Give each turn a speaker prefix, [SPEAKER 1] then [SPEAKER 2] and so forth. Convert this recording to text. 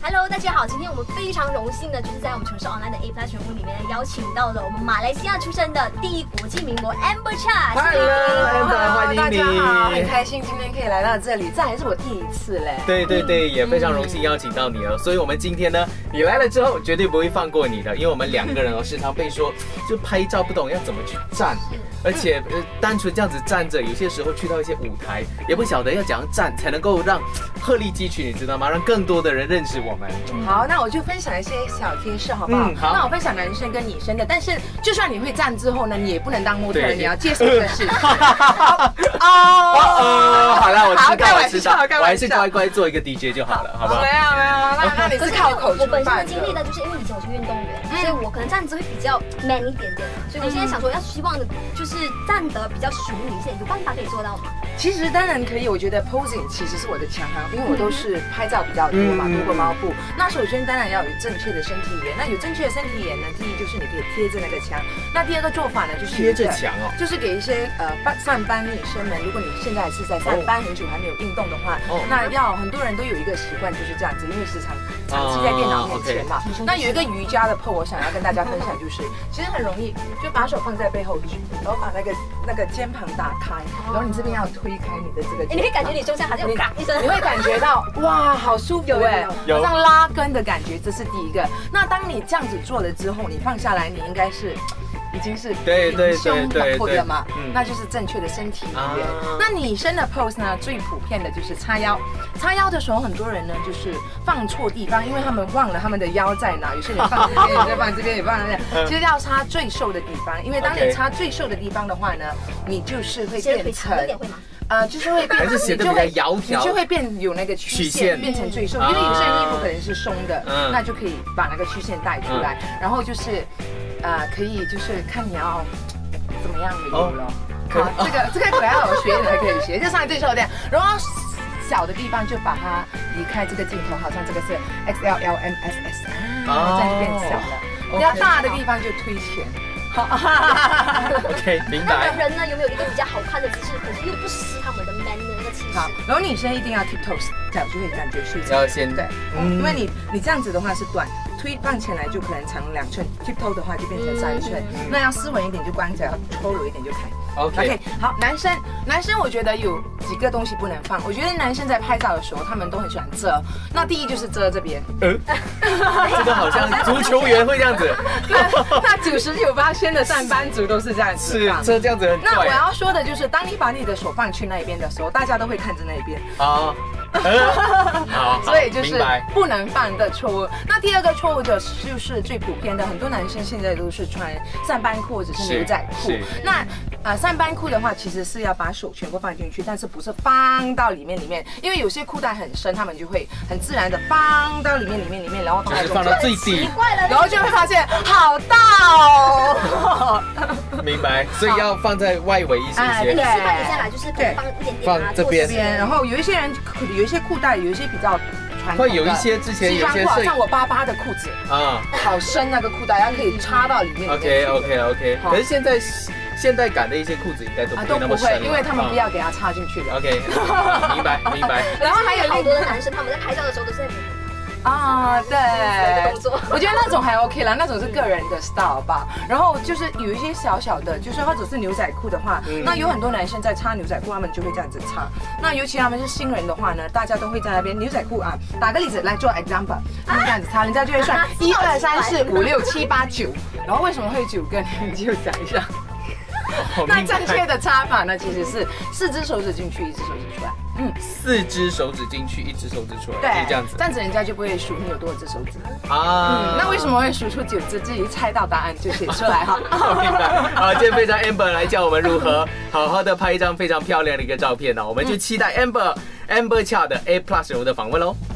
[SPEAKER 1] Hello， 大家好，今天我们非常荣幸的，就是在我们城市 online 的 A+ 全部里面邀请到了我们马来西亚出生的第一国际名模 Amber Chia。
[SPEAKER 2] Hello，Amber， 欢迎你。
[SPEAKER 3] 大家好，很开心今天可以来到这里，这还是我第一次嘞。
[SPEAKER 2] 对，也非常荣幸邀请到你了。所以我们今天呢，你来了之后绝对不会放过你的，因为我们两个人时常被说就拍照不懂要怎么去站。而且单纯这样子站着，有些时候去到一些舞台，也不晓得要怎样站才能够让鹤立鸡群，你知道吗？让更多的人认识我们。
[SPEAKER 3] 好，那我就分享一些小贴士，好不好？
[SPEAKER 2] 好。
[SPEAKER 3] 那我分享男生跟女生的，但是就算你会站之后呢，你也不能当模特儿，你要接受这个事。好
[SPEAKER 2] 了，我知道，
[SPEAKER 3] 我
[SPEAKER 2] 还是乖乖做一个 DJ 就好了，好不好？
[SPEAKER 3] 没有，那你是靠口吃饭的。
[SPEAKER 1] 我本身的经历呢，就是因为以前我是运动员，所以我可能站姿会比较 man 一点点，所以我现在想说，要希望的就是站得比较淑女一些，有办法可以做到吗？
[SPEAKER 3] 其实当然可以，我觉得 posing 其实是我的强项，因为我都是拍照比较多嘛，多过猫步。那首先当然要有正确的身体语言，那有正确的身体语言呢，第一就是你可以贴着那个墙，那第二个做法呢就是
[SPEAKER 2] 贴着墙
[SPEAKER 3] 就是给一些上班女生们，如果你现在是在上班很久还没有运动的话，那要很多人都有一个习惯就是这样子，因为时常长期在电脑面前嘛。那有一个瑜伽的 pose 我想要跟大家分享，就是其实很容易，就把手放在背后，然后把那个肩膀打开，然后你这边要推开你的这个，
[SPEAKER 1] 你会感觉你胸腔好像有嘎一声，
[SPEAKER 3] 你会感觉到哇，好舒服哎，好像拉筋的感觉，这是第一个。那当你这样子做了之后，你放下来，你应该是已经是挺胸很阔的嘛，那就是正确的身体语言。那女生的 pose 呢，最普遍的就是叉腰。叉腰的时候，很多人呢就是放错地方，因为他们忘了他们的腰在哪。有些人放这边，有些放这边，也放那边。其实要插最瘦的地方，因为当你插最瘦的地方的话呢，你就是会变成。就是会变，
[SPEAKER 2] 还是显得比较窈窕，
[SPEAKER 3] 你就会变有那个曲线，变成最瘦。因为有些人衣服可能是松的，那就可以把那个曲线带出来。然后就是，可以就是看你要怎么样的有了。好，这个可要我学的才可以学，就上来最瘦的，然后小的地方就把它离开这个镜头，好像这个是 XLLMSS 这样就变小了。比较大的地方就推前。
[SPEAKER 2] OK， 明白。
[SPEAKER 1] 那人呢有没有一个比较好看的姿势，可是又不失他们的 man 的那个气势？
[SPEAKER 3] 好，然后女生一定要 tiptoes， 脚就会感觉睡着。
[SPEAKER 2] 要先
[SPEAKER 3] 对，因为你这样子的话是短，推放前来就可能长2寸 ，tiptoe 的话就变成3寸。那要斯文一点就光脚，抽柔一点就开。OK， 好，男生我觉得有几个东西不能放。我觉得男生在拍照的时候，他们都很喜欢遮。那第一就是遮这边，
[SPEAKER 2] 这个好像足球员会这样子。
[SPEAKER 3] 那99%的上班族都是这样子，
[SPEAKER 2] 是遮这样子很怪。
[SPEAKER 3] 那我要说的就是，当你把你的手放去那一边的时候，大家都会看着那一边。
[SPEAKER 2] 好，
[SPEAKER 3] 所以就是不能犯的错误。那第二个错误就是最普遍的，很多男生现在都是穿上班裤或者是牛仔裤。那上班裤的话，其实是要把手全部放进去，但是不是放到里面，因为有些裤带很深，他们就会很自然的放到里面，然后
[SPEAKER 2] 放到最底，
[SPEAKER 3] 然后就会发现好大哦。
[SPEAKER 2] 明白，所以要放在外围一些。
[SPEAKER 1] 你示范一下来，就是可以放一点点
[SPEAKER 2] 放这边，
[SPEAKER 3] 然后有一些人有一些裤带，有一些比较传统的，
[SPEAKER 2] 会有一些之前有些是
[SPEAKER 3] 像我爸爸的裤子好深那个裤带，它可以插到里面。
[SPEAKER 2] OK。可是现代感的一些裤子应该都不会那么深，
[SPEAKER 3] 因为他们不要给它插进去了。
[SPEAKER 2] OK， 明白。
[SPEAKER 1] 然后还有好多的男生，他们在拍照的时候都是在
[SPEAKER 3] 对，我觉得那种还 OK 啦，那种是个人的 style 吧。然后就是有一些小的，就是或者是牛仔裤的话，那有很多男生在擦牛仔裤，他们就会这样子擦。那尤其他们是新人的话呢，大家都会在那边牛仔裤打个例子来做 example， 这样子擦，人家就会算1、2、3、4、5、6、7、8、9。然后为什么会9个？你就讲一下。那正确的擦法呢，其实是4只手指进去，1只手指出来。
[SPEAKER 2] 4只手指进去，1只手指出来，
[SPEAKER 3] 对，
[SPEAKER 2] 这样子，
[SPEAKER 3] 这样子人家就不会数你有多少只手指那为什么会数出9只？自己猜到答案就写出来哈。
[SPEAKER 2] 明白。好，今天非常 Amber 来教我们如何好好的拍一张非常漂亮的一个照片呢，我们就期待 Amber Chia 的 A+ 人物的访问喽。